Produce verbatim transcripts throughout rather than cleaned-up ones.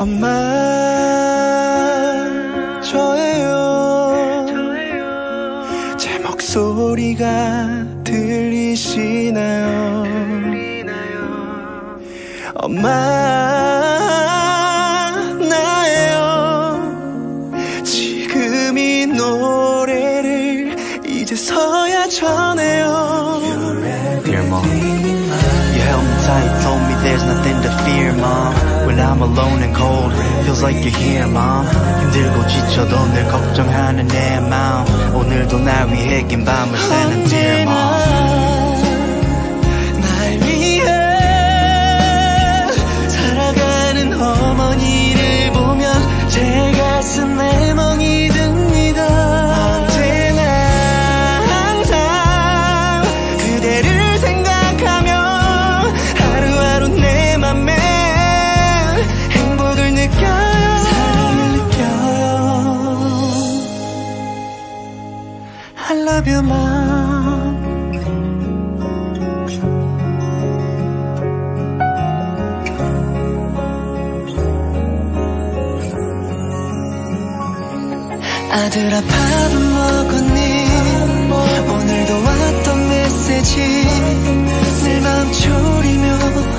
엄마 저예요. 제 목소리가 들리시나요? 엄마 나예요. 지금 이 노래를 이제서야 전해요. Dear mom, you held me tight, told me there's nothing to fear, mom. When I'm alone and cold, feels like you're here, mom. 힘들고 지쳐도 늘 걱정하는 내 마음. 오늘도 날 위해 긴 밤을 새는 dear mom. 어머니를 보면 제 가슴에 멍이 듭니다. 언제나 항상 그대를 생각하며 하루하루 내 맘에 행복을 느껴요. 사랑을 느껴요. I love you, mom. 아들아 밥은 먹었니? 오늘도 왔던 메시지 늘 마음 졸이며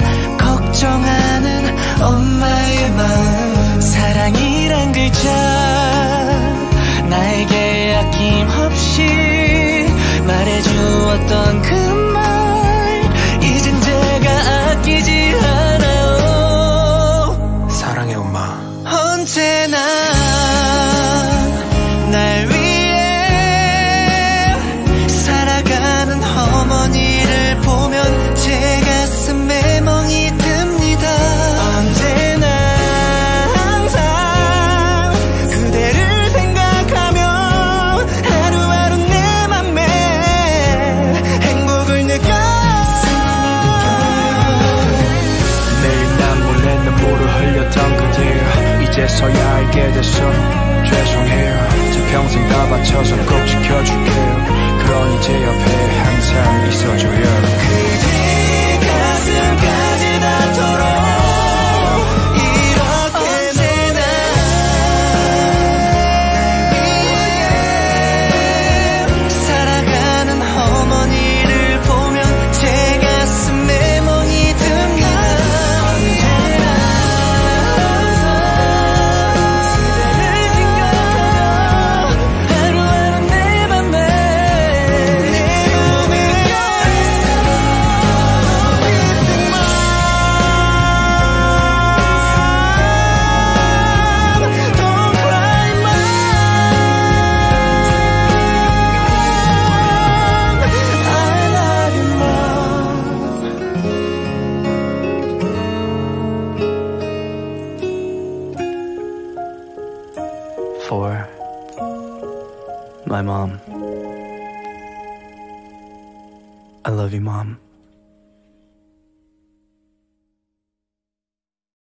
걱정하는 엄마의 마음. 사랑이란 글자 나에게 아낌없이 말해주었던 그 말 이젠 제가 아끼지 않아요. 사랑해 엄마. 언제나 날 위해 살아가는 어머니를 보면 제 가슴에 멍이 듭니다. 언제나 항상 그대를 생각하며 하루하루 내 맘에 행복을 느껴요. 매일 난 몰래 눈물을 흘렸던 그대여 이제서야 알게 됐어. 죄송해요. 평생 다 바쳐서 꼭 지켜줄게요. 그러니 제 옆에 항상 있어줘요. 그대 가슴까지 닿도록 이렇게 언제나 살아가는 어머니를 보면 제 가슴에 멍이 듭니다. For my mom. I love you, Mom.